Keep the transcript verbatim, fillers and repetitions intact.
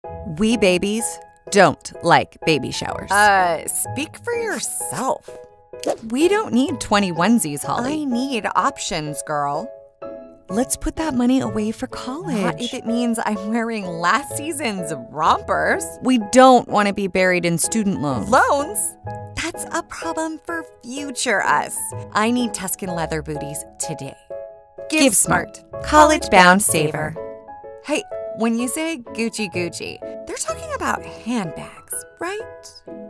We babies don't like baby showers. Uh, speak for yourself. We don't need twenty onesies, Holly. I need options, girl. Let's put that money away for college. Not if it means I'm wearing last season's rompers. We don't want to be buried in student loans. Loans? That's a problem for future us. I need Tuscan leather booties today. Give smart. CollegeBound saver. Hey, when you say Gucci Gucci, they're talking about handbags, right?